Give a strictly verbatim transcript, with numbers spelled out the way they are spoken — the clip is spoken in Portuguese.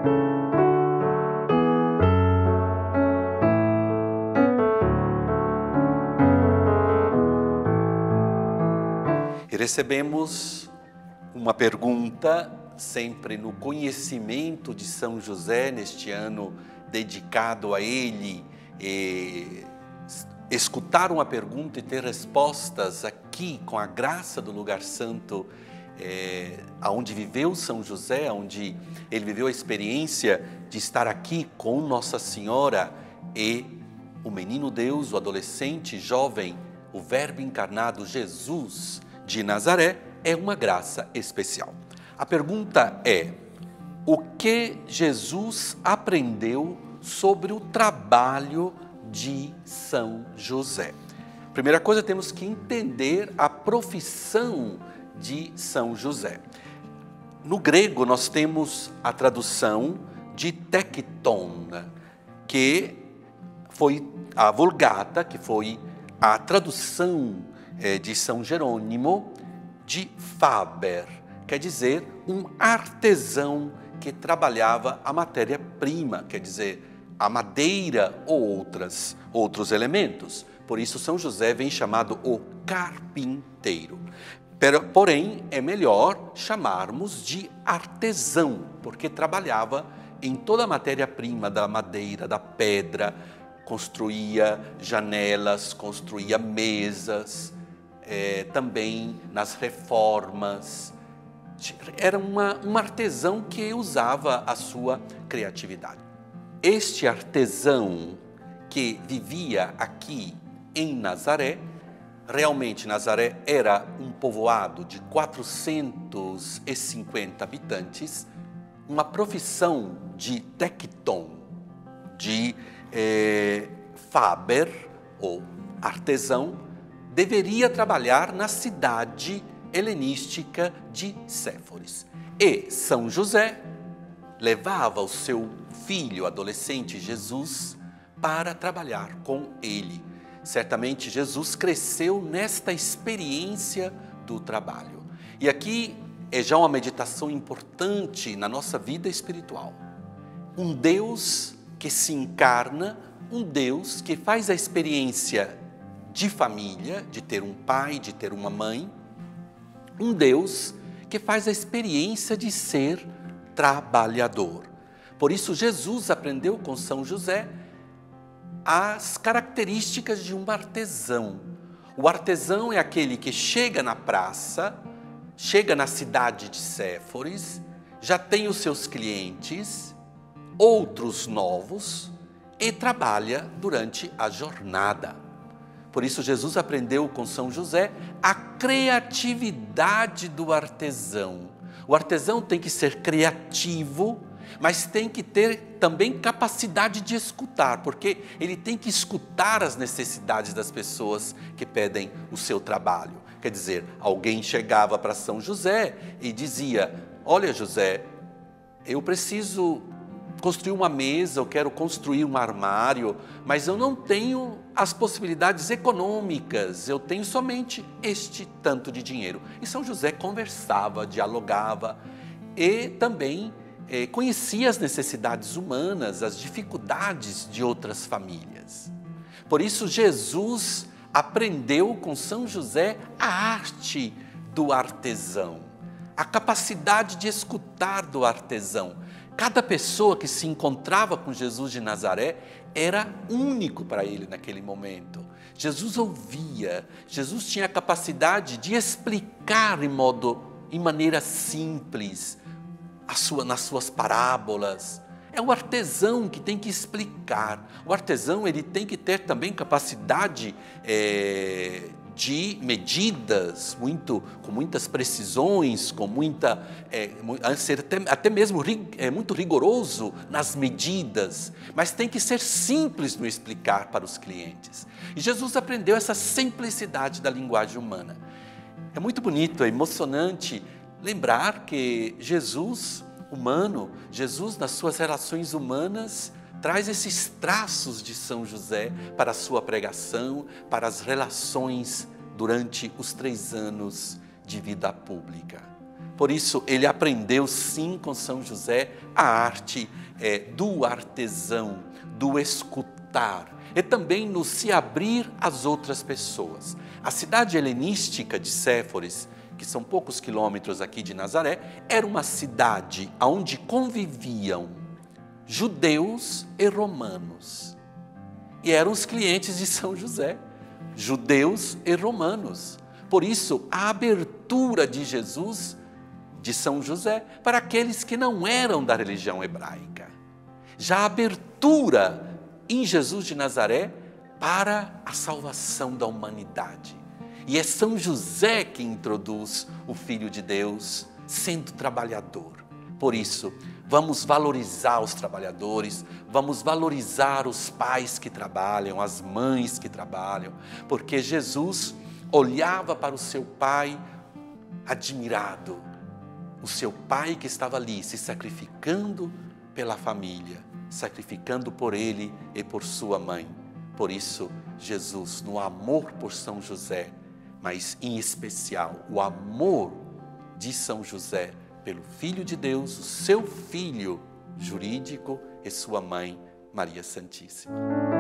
E recebemos uma pergunta sempre no conhecimento de São José, neste ano dedicado a ele, e escutar uma pergunta e ter respostas aqui com a graça do lugar santo, é, onde viveu São José, onde ele viveu a experiência de estar aqui com Nossa Senhora e o menino Deus, o adolescente, jovem, o Verbo encarnado, Jesus de Nazaré, é uma graça especial. A pergunta é: o que Jesus aprendeu sobre o trabalho de São José? Primeira coisa, temos que entender a profissão de São José. No grego, nós temos a tradução de tekton, que foi a Vulgata, que foi a tradução de São Jerônimo, de faber, quer dizer um artesão que trabalhava a matéria-prima, quer dizer a madeira ou outras, outros elementos. Por isso São José vem chamado o carpinteiro. Porém, é melhor chamarmos de artesão, porque trabalhava em toda a matéria-prima da madeira, da pedra, construía janelas, construía mesas, É, também nas reformas. Era uma, um artesão que usava a sua criatividade. Este artesão que vivia aqui em Nazaré, realmente Nazaré era um povoado de quatrocentos e cinquenta habitantes, uma profissão de tekton, de é, faber ou artesão, deveria trabalhar na cidade helenística de Séforis. E São José levava o seu filho adolescente Jesus para trabalhar com ele. Certamente Jesus cresceu nesta experiência do trabalho. E aqui é já uma meditação importante na nossa vida espiritual. Um Deus que se encarna, um Deus que faz a experiência de família, de ter um pai, de ter uma mãe, um Deus que faz a experiência de ser trabalhador. Por isso Jesus aprendeu com São José as características de um artesão. O artesão é aquele que chega na praça, chega na cidade de Séforis, já tem os seus clientes, outros novos, e trabalha durante a jornada. Por isso Jesus aprendeu com São José a criatividade do artesão. O artesão tem que ser criativo, mas tem que ter também capacidade de escutar, porque ele tem que escutar as necessidades das pessoas que pedem o seu trabalho. Quer dizer, alguém chegava para São José e dizia: olha José, eu preciso construir uma mesa, eu quero construir um armário, mas eu não tenho as possibilidades econômicas, eu tenho somente este tanto de dinheiro. E São José conversava, dialogava e também eh, conhecia as necessidades humanas, as dificuldades de outras famílias. Por isso Jesus aprendeu com São José a arte do artesão, a capacidade de escutar do artesão. Cada pessoa que se encontrava com Jesus de Nazaré era único para ele naquele momento. Jesus ouvia, Jesus tinha a capacidade de explicar em modo, em maneira simples, a sua, nas suas parábolas. É o artesão que tem que explicar. O artesão ele tem que ter também capacidade é, de medidas, muito, com muitas precisões, com muita, é, ser até, até mesmo é, muito rigoroso nas medidas, mas tem que ser simples no explicar para os clientes. E Jesus aprendeu essa simplicidade da linguagem humana. É muito bonito, é emocionante lembrar que Jesus humano, Jesus nas suas relações humanas, traz esses traços de São José para a sua pregação, para as relações durante os três anos de vida pública. Por isso, ele aprendeu sim com São José a arte é, do artesão, do escutar, e também no se abrir às outras pessoas. A cidade helenística de Séforis, que são poucos quilômetros aqui de Nazaré, era uma cidade onde conviviam judeus e romanos. E eram os clientes de São José, judeus e romanos. Por isso, a abertura de Jesus, de São José, para aqueles que não eram da religião hebraica. Já a abertura em Jesus de Nazaré para a salvação da humanidade. E é São José que introduz o Filho de Deus sendo trabalhador. Por isso, vamos valorizar os trabalhadores, vamos valorizar os pais que trabalham, as mães que trabalham, porque Jesus olhava para o seu pai admirado, o seu pai que estava ali se sacrificando pela família, sacrificando por ele e por sua mãe. Por isso, Jesus, no amor por São José, mas em especial o amor de São José pelo Filho de Deus, o seu filho jurídico e sua mãe, Maria Santíssima.